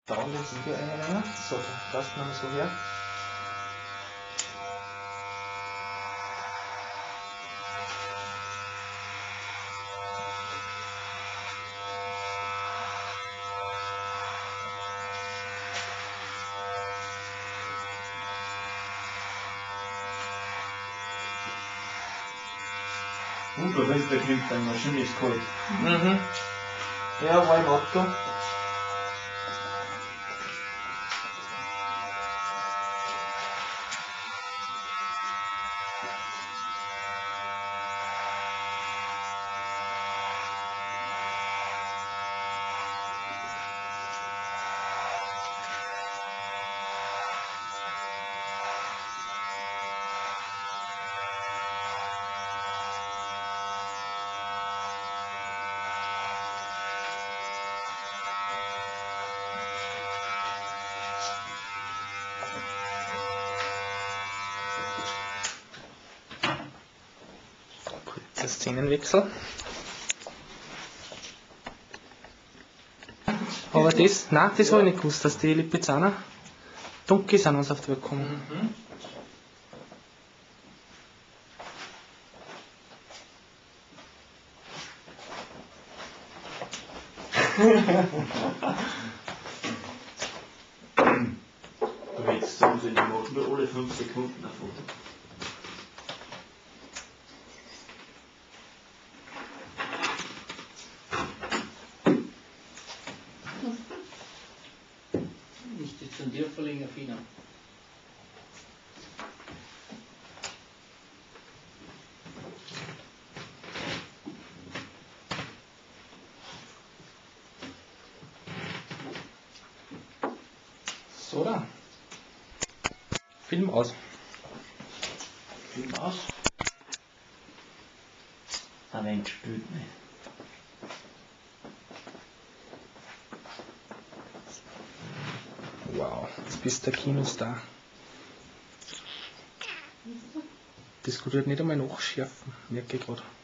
Daumen den Sieger einnehmen. So, passt man so her. Und wenn es der kriegt, dann wahrscheinlich ist es kalt. Mhm. Ja, war im Auto. Kurzer Szenenwechsel. Aber das habe ich nicht gewusst, dass die Lipizzaner dunkel sind, wenn sie auf die Welt kommen. Mhm. Du hättest sagen sollen, die machen nur alle 5 Sekunden ein Foto. Musst jetzt an dir verlängern, Fina. So dann. Film aus. Film aus. Ein wenig spült mich. Wow, jetzt bist der Kinostar. Das kann halt nicht einmal nachschärfen, merke ich gerade.